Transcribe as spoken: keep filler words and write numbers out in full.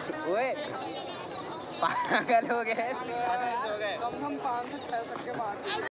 ओए पागल हो गए कम से कम पाँच से छह सौ के मार